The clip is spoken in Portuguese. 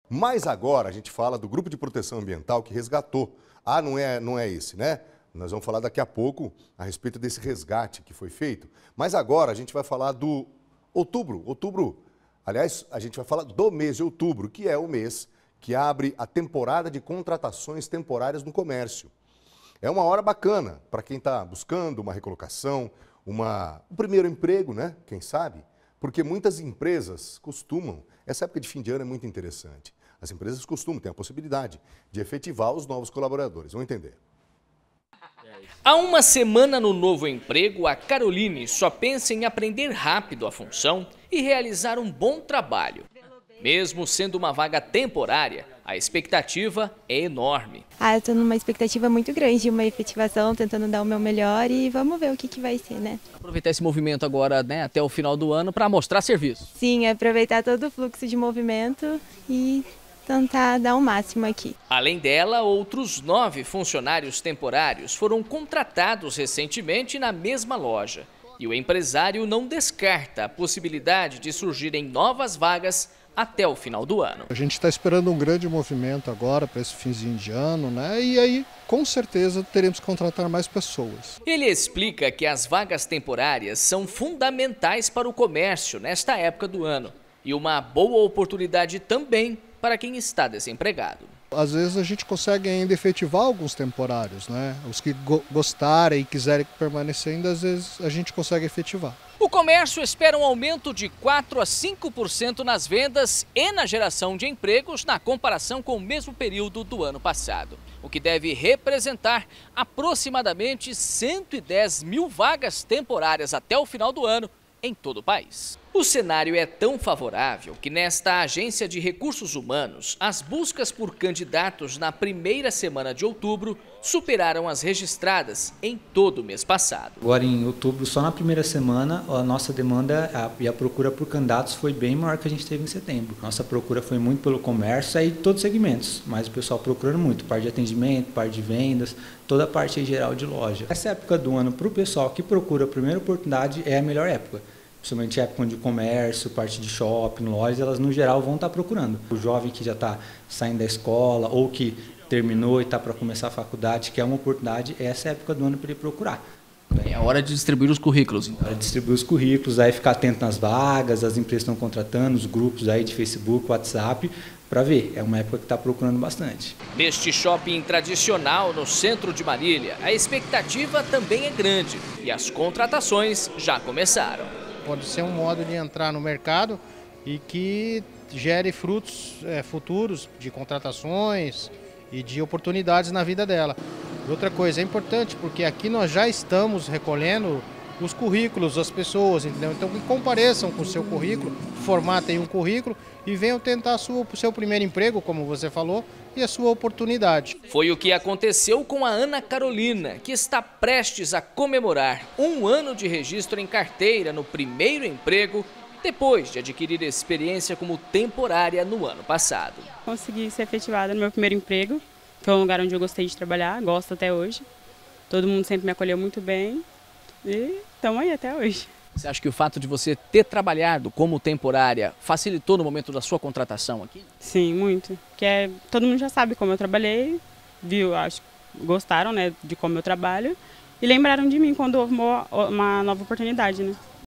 Mas agora a gente fala do Grupo de Proteção Ambiental que resgatou. Ah, não é esse, né? Nós vamos falar daqui a pouco a respeito desse resgate que foi feito. Mas agora a gente vai falar do outubro. Aliás, a gente vai falar do mês de outubro, que é o mês que abre a temporada de contratações temporárias no comércio. É uma hora bacana para quem está buscando uma recolocação, um primeiro emprego, né? Quem sabe? Porque muitas empresas costumam, essa época de fim de ano é muito interessante, as empresas costumam ter a possibilidade de efetivar os novos colaboradores. Vamos entender. Há uma semana no novo emprego, a Caroline só pensa em aprender rápido a função e realizar um bom trabalho. Mesmo sendo uma vaga temporária, a expectativa é enorme. Eu estou numa expectativa muito grande de uma efetivação, tentando dar o meu melhor e vamos ver o que vai ser, né? Aproveitar esse movimento agora, né, até o final do ano para mostrar serviço. Sim, aproveitar todo o fluxo de movimento e tentar dar o máximo aqui. Além dela, outros 9 funcionários temporários foram contratados recentemente na mesma loja. E o empresário não descarta a possibilidade de surgirem novas vagas até o final do ano. A gente está esperando um grande movimento agora para esse finzinho de ano, né? E aí, com certeza, teremos que contratar mais pessoas. Ele explica que as vagas temporárias são fundamentais para o comércio nesta época do ano e uma boa oportunidade também para quem está desempregado. Às vezes a gente consegue ainda efetivar alguns temporários, né? Os que gostarem e quiserem permanecer ainda, às vezes a gente consegue efetivar. O comércio espera um aumento de 4 a 5% nas vendas e na geração de empregos na comparação com o mesmo período do ano passado, o que deve representar aproximadamente 110 mil vagas temporárias até o final do ano em todo o país. O cenário é tão favorável que nesta agência de recursos humanos, as buscas por candidatos na primeira semana de outubro superaram as registradas em todo o mês passado. Agora em outubro, só na primeira semana, a nossa demanda e a procura por candidatos foi bem maior que a gente teve em setembro. Nossa procura foi muito pelo comércio e todos os segmentos, mas o pessoal procurando muito, parte de atendimento, parte de vendas, toda a parte em geral de loja. Essa época do ano para o pessoal que procura a primeira oportunidade é a melhor época. Principalmente época de comércio, parte de shopping, lojas, elas no geral vão estar procurando. O jovem que já está saindo da escola ou que terminou e está para começar a faculdade, que é uma oportunidade, essa é a época do ano para ele procurar. É a hora de distribuir os currículos. Então. É hora de distribuir os currículos, aí ficar atento nas vagas, as empresas estão contratando, os grupos aí de Facebook, WhatsApp, para ver. É uma época que está procurando bastante. Neste shopping tradicional no centro de Marília, a expectativa também é grande e as contratações já começaram. Pode ser um modo de entrar no mercado e que gere frutos futuros de contratações e de oportunidades na vida dela. Outra coisa, é importante porque aqui nós já estamos recolhendo os currículos das pessoas, entendeu? Então que compareçam com o seu currículo, formatem um currículo e venham tentar o seu primeiro emprego, como você falou, e a sua oportunidade. Foi o que aconteceu com a Ana Carolina, que está prestes a comemorar 1 ano de registro em carteira no primeiro emprego, depois de adquirir experiência como temporária no ano passado. Consegui ser efetivada no meu primeiro emprego, foi um lugar onde eu gostei de trabalhar, gosto até hoje. Todo mundo sempre me acolheu muito bem e estamos aí até hoje. Você acha que o fato de você ter trabalhado como temporária facilitou no momento da sua contratação aqui? Sim, muito. Porque todo mundo já sabe como eu trabalhei, viu, acho, gostaram, né, de como eu trabalho e lembraram de mim quando houve uma nova oportunidade, né?